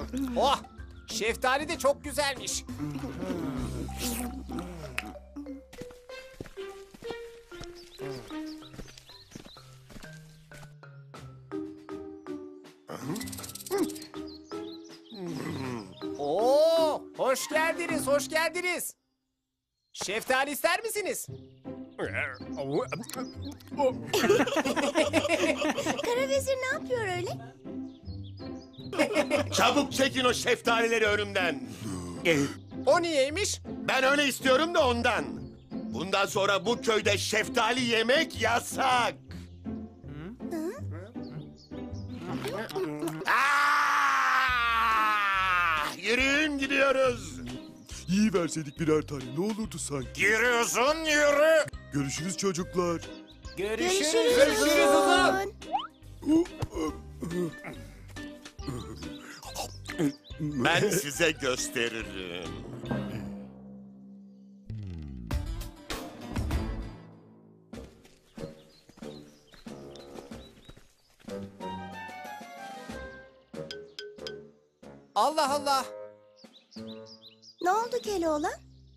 Oh, şeftali de çok güzelmiş. Oo, hoş geldiniz, hoş geldiniz. Şeftali ister misiniz? Karavezir ne yapıyor öyle? Çabuk çekin o şeftalileri önümden. O niyeymiş? Ben öyle istiyorum da ondan. Bundan sonra bu köyde şeftali yemek yasak. Yürüyün gidiyoruz. İyi verseydik birer tane ne olurdu sanki. Yürü uzun yürü. Görüşürüz çocuklar. Görüşürüz uzun. Ben size gösteririm. Allah Allah. Ne oldu Keloğlan?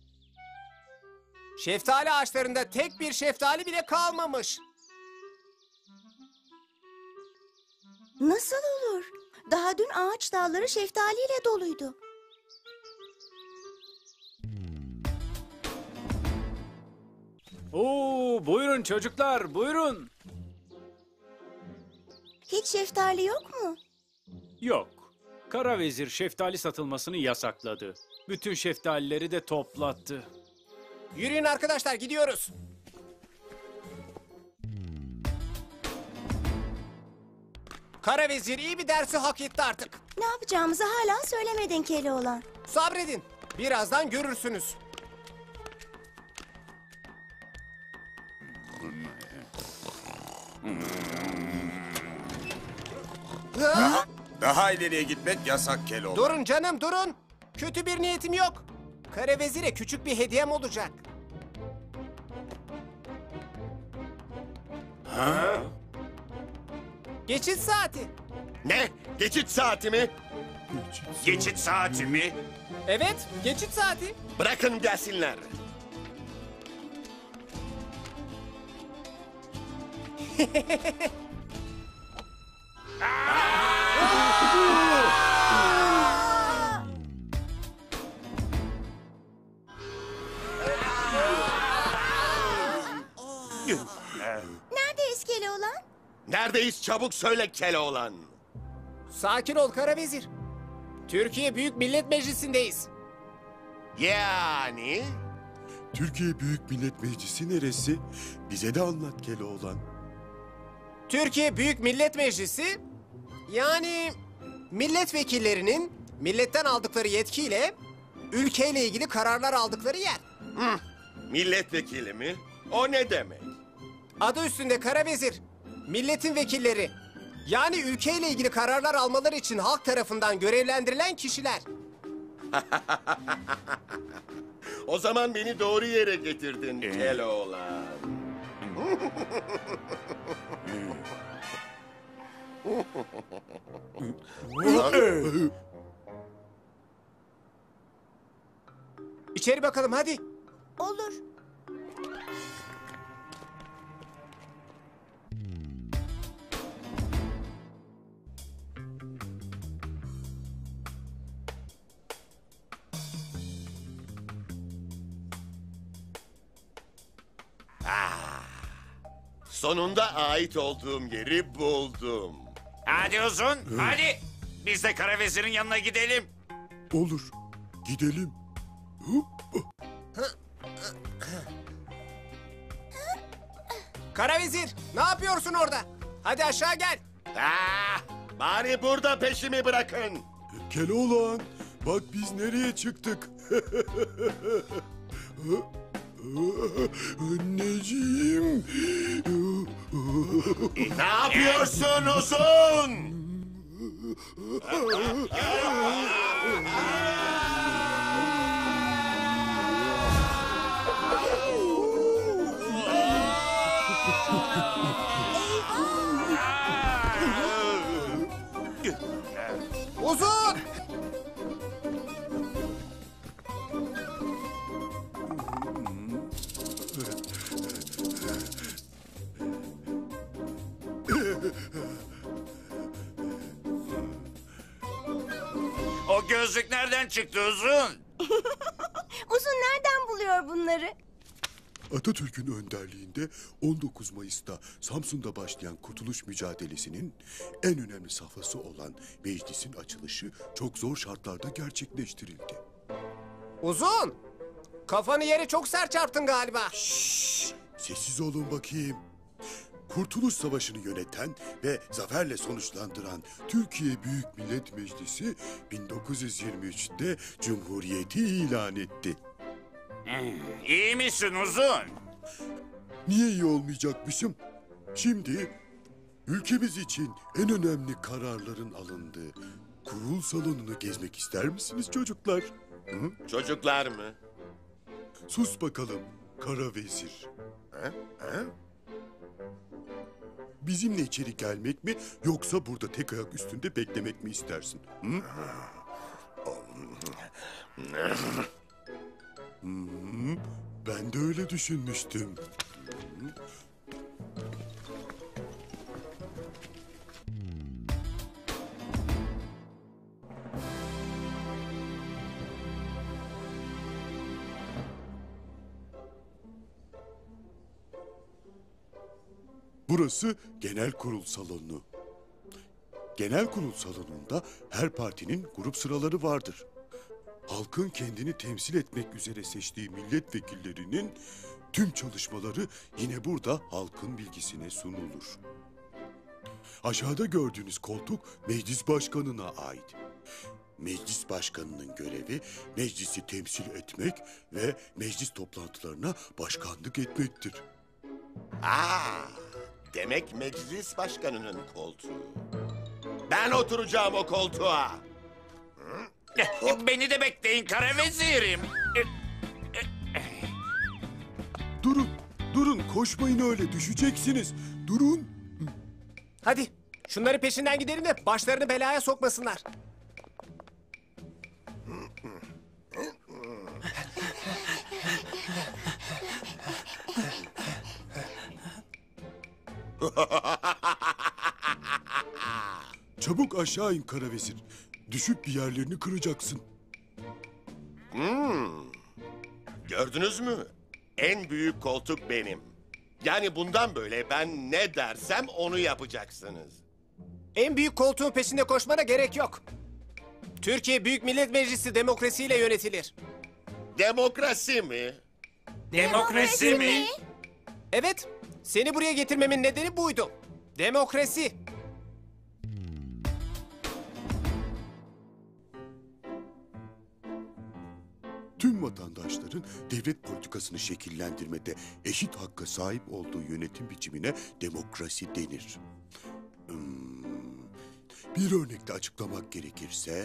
Şeftali ağaçlarında tek bir şeftali bile kalmamış. Nasıl olur? Daha dün ağaç dalları şeftaliyle doluydu. Oo, buyurun çocuklar, buyurun. Hiç şeftali yok mu? Yok. Karavezir şeftali satılmasını yasakladı. Bütün şeftalileri de toplattı. Yürüyün arkadaşlar, gidiyoruz. Karavezir iyi bir dersi hak etti artık. Ne yapacağımızı hala söylemedin Keloğlan. Sabredin. Birazdan görürsünüz. Ha? Daha ileriye gitmek yasak Keloğlan. Durun canım, durun. Kötü bir niyetim yok. Karavezire küçük bir hediyem olacak. Geçit saati. Ne? Geçit saati mi? Geçit saati mi? Evet, geçit saati. Bırakın gelsinler. Neredeyiz Keloğlan? Neredeyiz çabuk söyle Keloğlan. Sakin ol Karavezir. Türkiye Büyük Millet Meclisi'ndeyiz. Yani? Türkiye Büyük Millet Meclisi neresi? Bize de anlat Keloğlan. Türkiye Büyük Millet Meclisi, yani milletvekillerinin milletten aldıkları yetkiyle ülkeyle ilgili kararlar aldıkları yer. Milletvekili mi? O ne demek? Adı üstünde Karavezir, milletin vekilleri. Yani ülkeyle ilgili kararlar almaları için halk tarafından görevlendirilen kişiler. O zaman beni doğru yere getirdin Keloğlan. İçeri bakalım hadi. Olur. Sonunda ait olduğum yeri buldum. Hadi uzun, hadi. Biz de Karavezir'in yanına gidelim. Olur. Gidelim. Karavezir, ne yapıyorsun orada? Hadi aşağı gel. Bari burada peşimi bırakın. Keloğlan, bak biz nereye çıktık. Anneciğim. Ne yapıyorsun uzun? Uzun! O gözlük nereden çıktı Uzun? Uzun nereden buluyor bunları? Atatürk'ün önderliğinde 19 Mayıs'ta Samsun'da başlayan kurtuluş mücadelesinin en önemli safhası olan meclisin açılışı çok zor şartlarda gerçekleştirildi. Uzun! Kafanı yere çok sert çarptın galiba. Sessiz olun bakayım. Kurtuluş Savaşı'nı yöneten ve zaferle sonuçlandıran Türkiye Büyük Millet Meclisi 1923'te Cumhuriyeti ilan etti. İyi misin Uzun? Niye iyi olmayacakmışım? Şimdi ülkemiz için en önemli kararların alındığı kurul salonunu gezmek ister misiniz çocuklar? Hı? Çocuklar mı? Sus bakalım kara vezir. Bizimle içeri gelmek mi yoksa burada tek ayak üstünde beklemek mi istersin? Hı? Ben de öyle düşünmüştüm. Burası genel kurul salonu. Genel kurul salonunda her partinin grup sıraları vardır. Halkın kendini temsil etmek üzere seçtiği milletvekillerinin tüm çalışmaları yine burada halkın bilgisine sunulur. Aşağıda gördüğünüz koltuk meclis başkanına ait. Meclis başkanının görevi meclisi temsil etmek ve meclis toplantılarına başkanlık etmektir. Demek meclis başkanının koltuğu. Ben oturacağım o koltuğa. Beni de bekleyin kara vezirim. Durun koşmayın öyle düşeceksiniz. Durun. Hadi şunları peşinden gidelim de başlarını belaya sokmasınlar. Çabuk aşağı in kara vezir. Düşüp bir yerlerini kıracaksın. Gördünüz mü? En büyük koltuk benim. Yani bundan böyle ben ne dersem onu yapacaksınız. En büyük koltuğun peşinde koşmana gerek yok. Türkiye Büyük Millet Meclisi demokrasiyle yönetilir. Demokrasi mi? Demokrasi mi? Evet, seni buraya getirmemin nedeni buydu. Demokrasi. Tüm vatandaşların devlet politikasını şekillendirmede eşit hakka sahip olduğu yönetim biçimine demokrasi denir. Bir örnekle açıklamak gerekirse...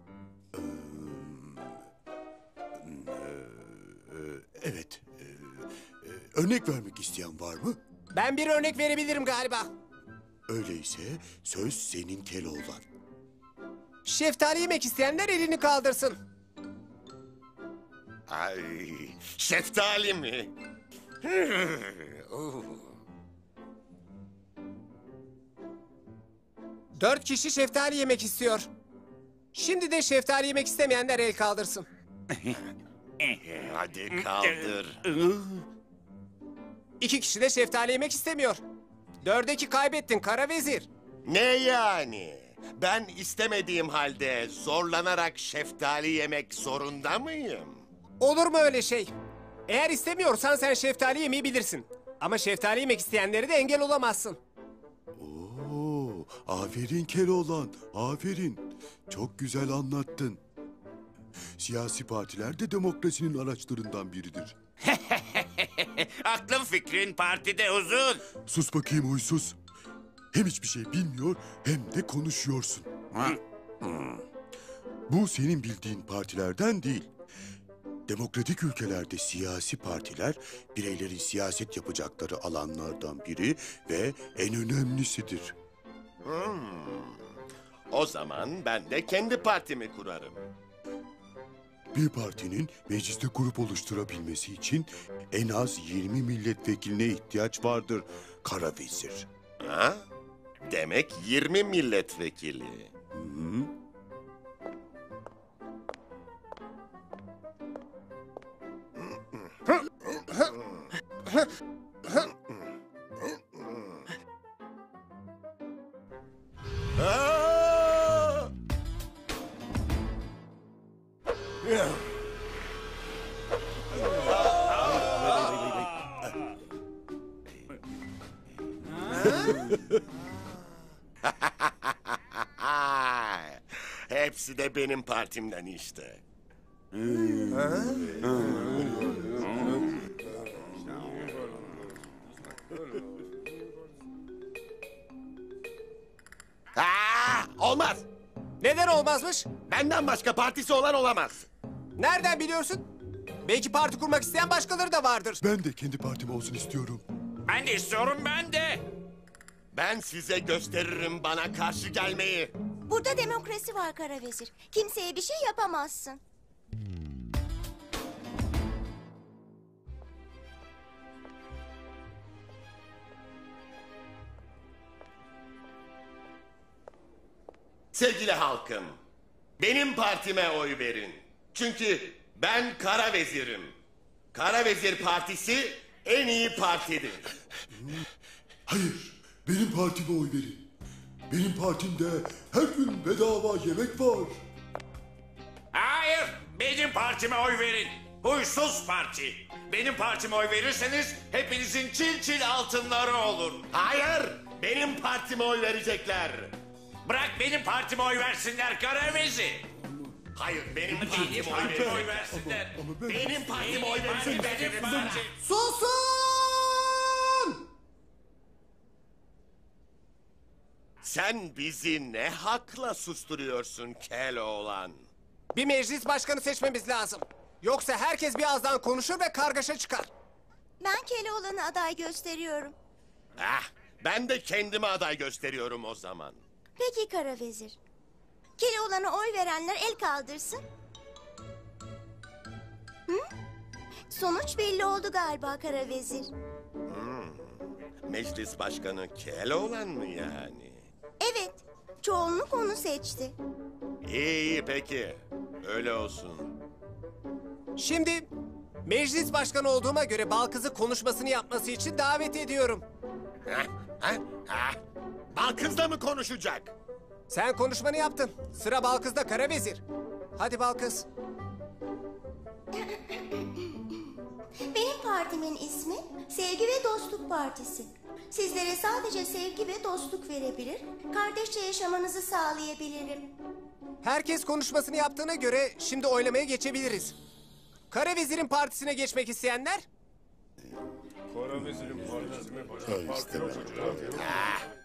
Evet. Örnek vermek isteyen var mı? Ben bir örnek verebilirim galiba. Öyleyse söz senin Keloğlan. Şeftali yemek isteyenler elini kaldırsın. Ay, şeftali mi? 4 kişi şeftali yemek istiyor. Şimdi de şeftali yemek istemeyenler el kaldırsın. Hadi kaldır. 2 kişi de şeftali yemek istemiyor. 4'e 2 kaybettin kara vezir. Ne yani? Ben istemediğim halde zorlanarak şeftali yemek zorunda mıyım? Olur mu öyle şey? Eğer istemiyorsan sen şeftali yemeyi bilirsin. Ama şeftali yemek isteyenleri de engel olamazsın. Oo, aferin Keloğlan, aferin. Çok güzel anlattın. Siyasi partiler de demokrasinin araçlarından biridir. Aklın fikrin partide Uzun. Sus bakayım huysuz. Hem hiçbir şey bilmiyor hem de konuşuyorsun. Bu senin bildiğin partilerden değil. Demokratik ülkelerde siyasi partiler bireylerin siyaset yapacakları alanlardan biri ve en önemlisidir. O zaman ben de kendi partimi kurarım. Bir partinin mecliste grup oluşturabilmesi için en az 20 milletvekiline ihtiyaç vardır Kara Vezir. Ha? Demek 20 milletvekili. Aa! Hepsi de benim partimden işte. Olmaz. Neden olmazmış? Benden başka partisi olan olamaz. Nereden biliyorsun? Belki parti kurmak isteyen başkaları da vardır. Ben de kendi partim olsun istiyorum. Ben de istiyorum, ben de. Ben size gösteririm bana karşı gelmeyi. Burada demokrasi var Kara Vezir. Kimseye bir şey yapamazsın. Sevgili halkım, benim partime oy verin. Çünkü ben Kara Vezir'im. Kara Vezir Partisi en iyi partidir. Hayır, benim partime oy verin. Benim partimde her gün bedava yemek var. Hayır, benim partime oy verin. Huysuz parti. Benim partime oy verirseniz hepinizin çil çil altınları olur. Hayır, benim partime oy verecekler. Bırak benim partime oy versinler Kara Vezir. Hayır, benim Benim partime oy partime oy verecekler. versinler. Benim partime oy Benim verecekler. parti. Susun! Sen bizi ne hakla susturuyorsun Keloğlan? Bir meclis başkanı seçmemiz lazım. Yoksa herkes bir ağızdan konuşur ve kargaşa çıkar. Ben Keloğlan'ı aday gösteriyorum. Ben de kendime aday gösteriyorum o zaman. Peki Kara Vezir. Keloğlan'a oy verenler el kaldırsın. Hı? Sonuç belli oldu galiba Kara Vezir. Meclis başkanı Keloğlan mı yani? Evet, çoğunluk onu seçti. İyi peki, öyle olsun. Şimdi meclis başkanı olduğuma göre Balkız'ı konuşmasını yapması için davet ediyorum. Balkız'la mı konuşacak? Sen konuşmanı yaptın. Sıra Balkız'da Kara Vezir. Hadi Balkız. Benim partimin ismi Sevgi ve Dostluk Partisi. Sizlere sadece sevgi ve dostluk verebilir, kardeşçe yaşamanızı sağlayabilirim. Herkes konuşmasını yaptığına göre şimdi oylamaya geçebiliriz. Kara Vezir'in partisine geçmek isteyenler? Ha işte ben.